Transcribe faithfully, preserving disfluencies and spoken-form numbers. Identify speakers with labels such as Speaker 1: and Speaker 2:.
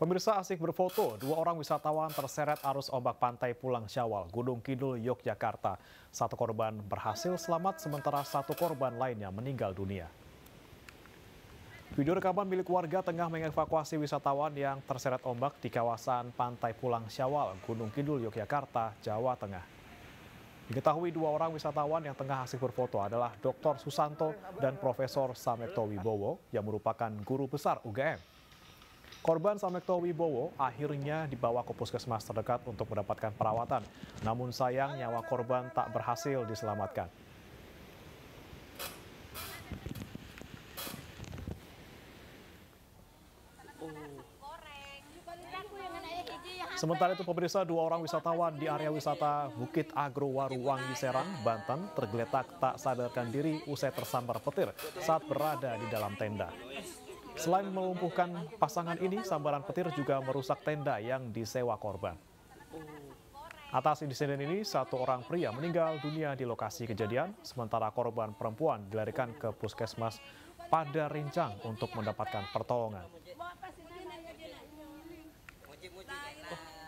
Speaker 1: Pemirsa asik berfoto, dua orang wisatawan terseret arus ombak pantai Pulang Syawal, Gunung Kidul, Yogyakarta. Satu korban berhasil selamat, sementara satu korban lainnya meninggal dunia. Video rekaman milik warga tengah mengevakuasi wisatawan yang terseret ombak di kawasan Pantai Pulang Syawal, Gunung Kidul, Yogyakarta, Jawa Tengah. Diketahui dua orang wisatawan yang tengah asik berfoto adalah doktor Susanto dan Profesor Samekto Wibowo yang merupakan guru besar U G M. Korban Samekto Wibowo akhirnya dibawa ke puskesmas terdekat untuk mendapatkan perawatan. Namun sayang nyawa korban tak berhasil diselamatkan. Sementara itu pemirsa, dua orang wisatawan di area wisata Bukit Agro Waruwangi Serang, Banten tergeletak tak sadarkan diri usai tersambar petir saat berada di dalam tenda. Selain melumpuhkan pasangan ini, sambaran petir juga merusak tenda yang disewa korban. Atas insiden ini, satu orang pria meninggal dunia di lokasi kejadian, sementara korban perempuan dilarikan ke puskesmas Padarincang untuk mendapatkan pertolongan.